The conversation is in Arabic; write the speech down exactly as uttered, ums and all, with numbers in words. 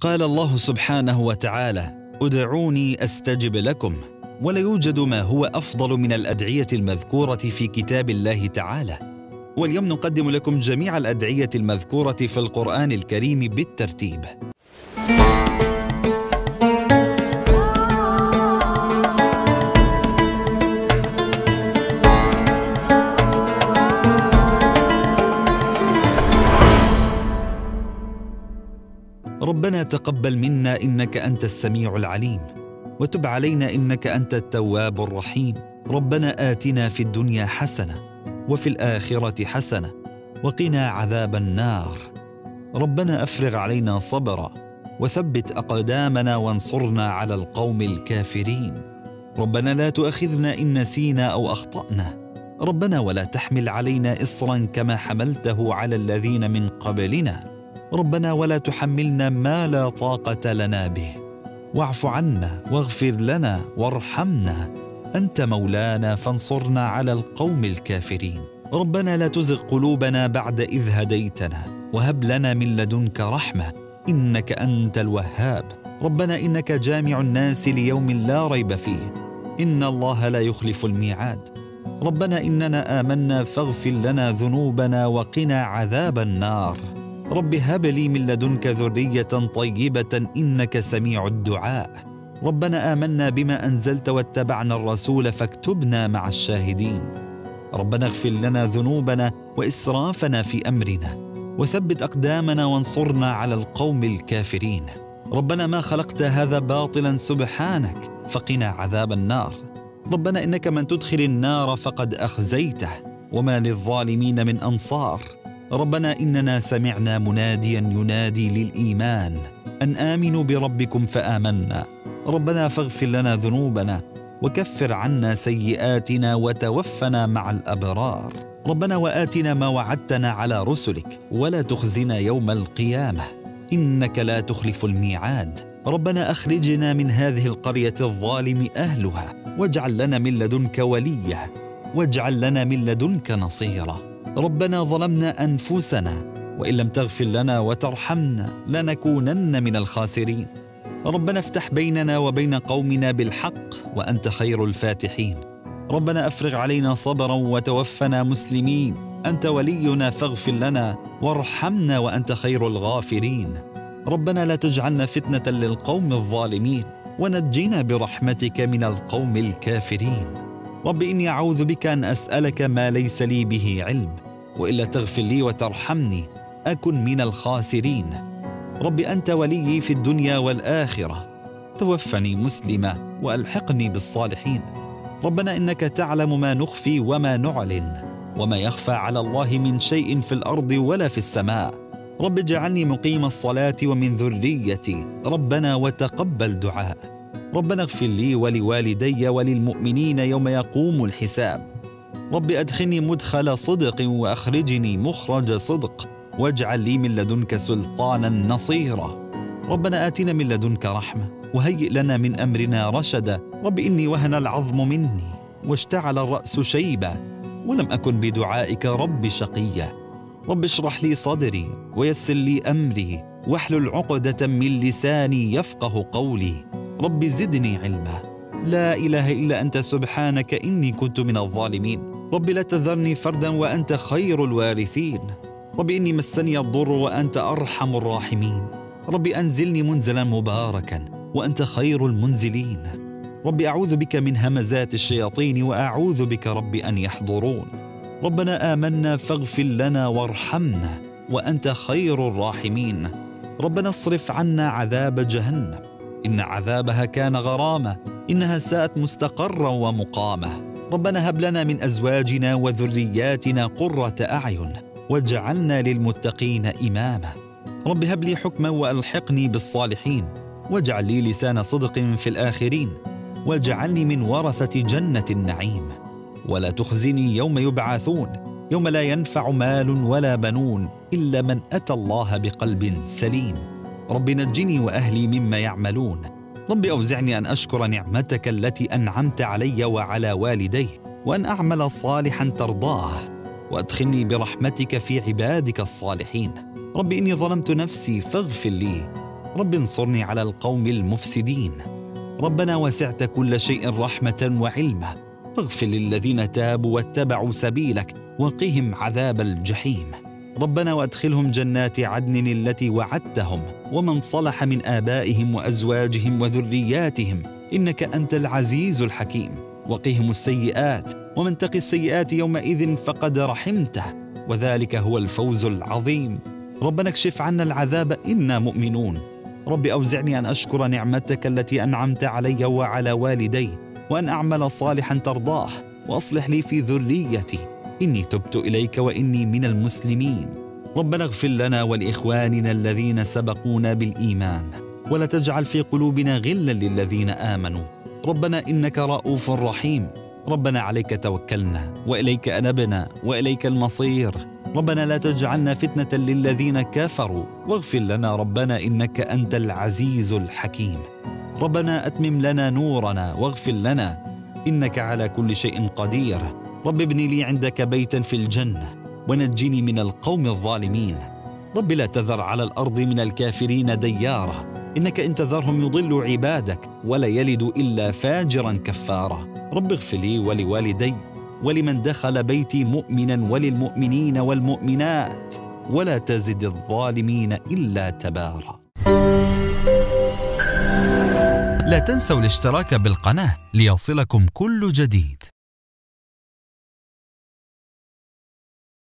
قال الله سبحانه وتعالى: ادعوني أستجب لكم. ولا يوجد ما هو أفضل من الأدعية المذكورة في كتاب الله تعالى. واليوم نقدم لكم جميع الأدعية المذكورة في القرآن الكريم بالترتيب. ربنا تقبل منا إنك أنت السميع العليم، وتب علينا إنك أنت التواب الرحيم. ربنا آتنا في الدنيا حسنة وفي الآخرة حسنة وقنا عذاب النار. ربنا أفرغ علينا صبرا وثبت أقدامنا وانصرنا على القوم الكافرين. ربنا لا تؤاخذنا إن نسينا أو أخطأنا. ربنا ولا تحمل علينا إصرا كما حملته على الذين من قبلنا. ربنا ولا تحملنا ما لا طاقة لنا به. واعف عنا واغفر لنا وارحمنا، أنت مولانا فانصرنا على القوم الكافرين. ربنا لا تزغ قلوبنا بعد إذ هديتنا وهب لنا من لدنك رحمة إنك أنت الوهاب. ربنا إنك جامع الناس ليوم لا ريب فيه، إن الله لا يخلف الميعاد. ربنا إننا آمنا فاغفر لنا ذنوبنا وقنا عذاب النار. رب هب لي من لدنك ذرية طيبة إنك سميع الدعاء. ربنا آمنا بما أنزلت واتبعنا الرسول فاكتبنا مع الشاهدين. ربنا اغفر لنا ذنوبنا وإسرافنا في أمرنا وثبت أقدامنا وانصرنا على القوم الكافرين. ربنا ما خلقت هذا باطلا سبحانك فقنا عذاب النار. ربنا إنك من تدخل النار فقد أخزيته وما للظالمين من أنصار. ربنا إننا سمعنا مناديا ينادي للإيمان أن آمنوا بربكم فآمنا. ربنا فاغفر لنا ذنوبنا وكفر عنا سيئاتنا وتوفنا مع الأبرار. ربنا وآتنا ما وعدتنا على رسلك ولا تخزنا يوم القيامة إنك لا تخلف الميعاد. ربنا أخرجنا من هذه القرية الظالم أهلها واجعل لنا من لدنك وليا واجعل لنا من لدنك نصيرا. ربنا ظلمنا أنفسنا وإن لم تغفر لنا وترحمنا لنكونن من الخاسرين. ربنا افتح بيننا وبين قومنا بالحق وأنت خير الفاتحين. ربنا أفرغ علينا صبرا وتوفنا مسلمين، أنت ولينا فاغفر لنا وارحمنا وأنت خير الغافرين. ربنا لا تجعلنا فتنة للقوم الظالمين ونجنا برحمتك من القوم الكافرين. رب إني أعوذ بك أن أسألك ما ليس لي به علم، وإلا تغفر لي وترحمني أكن من الخاسرين. رب أنت وليي في الدنيا والآخرة، توفني مسلما وألحقني بالصالحين. ربنا إنك تعلم ما نخفي وما نعلن وما يخفى على الله من شيء في الأرض ولا في السماء. رب اجعلني مقيم الصلاة ومن ذريتي ربنا وتقبل دعاء. ربنا اغفر لي ولوالدي وللمؤمنين يوم يقوم الحساب. رب أدخلني مدخل صدق وأخرجني مخرج صدق واجعل لي من لدنك سلطانا نصيرا. ربنا آتنا من لدنك رحمة وهيئ لنا من أمرنا رشدا. رب إني وهن العظم مني واشتعل الرأس شيبا ولم أكن بدعائك رب شقيا. رب اشرح لي صدري ويسر لي أمري واحلل عقدة من لساني يفقه قولي. رب زدني علما، لا إله إلا أنت سبحانك إني كنت من الظالمين. رب لا تذرني فردا وأنت خير الوارثين. رب إني مسني الضر وأنت أرحم الراحمين. رب أنزلني منزلا مباركا وأنت خير المنزلين. رب أعوذ بك من همزات الشياطين وأعوذ بك رب أن يحضرون. ربنا آمنا فاغفر لنا وارحمنا وأنت خير الراحمين. ربنا اصرف عنا عذاب جهنم إن عذابها كان غراما إنها ساءت مستقرا ومقامة. ربنا هب لنا من أزواجنا وذرياتنا قرة أعين واجعلنا للمتقين إماما. رب هب لي حكما وألحقني بالصالحين واجعل لي لسان صدق في الآخرين واجعلني من ورثة جنة النعيم. ولا تخزني يوم يبعثون يوم لا ينفع مال ولا بنون إلا من أتى الله بقلب سليم. رب نجني وأهلي مما يعملون. رب أوزعني أن أشكر نعمتك التي أنعمت علي وعلى والدي وأن أعمل صالحا ترضاه وأدخلني برحمتك في عبادك الصالحين. رب إني ظلمت نفسي فاغفر لي. رب انصرني على القوم المفسدين. ربنا وسعت كل شيء رحمة وعلما، فاغفر للذين تابوا واتبعوا سبيلك وقهم عذاب الجحيم. ربنا وادخلهم جنات عدن التي وعدتهم ومن صلح من آبائهم وأزواجهم وذرياتهم إنك أنت العزيز الحكيم. وقهم السيئات، ومن تق السيئات يومئذ فقد رحمته، وذلك هو الفوز العظيم. ربنا اكشف عنا العذاب إنا مؤمنون. رب أوزعني أن أشكر نعمتك التي أنعمت علي وعلى والدي، وأن أعمل صالحا ترضاه، وأصلح لي في ذريتي إني تبت إليك وإني من المسلمين. ربنا اغفر لنا ولإخواننا الذين سبقونا بالإيمان، ولا تجعل في قلوبنا غلا للذين آمنوا. ربنا إنك رؤوف رحيم. ربنا عليك توكلنا وإليك أنبنا وإليك المصير. ربنا لا تجعلنا فتنة للذين كفروا، واغفر لنا ربنا إنك أنت العزيز الحكيم. ربنا أتمم لنا نورنا واغفر لنا إنك على كل شيء قدير. رب ابن لي عندك بيتا في الجنة ونجني من القوم الظالمين. رب لا تذر على الأرض من الكافرين ديارا، إنك إن تذرهم يضلوا عبادك ولا يلدوا إلا فاجرا كفارا. رب اغفر لي ولوالدي ولمن دخل بيتي مؤمنا وللمؤمنين والمؤمنات، ولا تزد الظالمين إلا تبارا. لا تنسوا الاشتراك بالقناة ليصلكم كل جديد.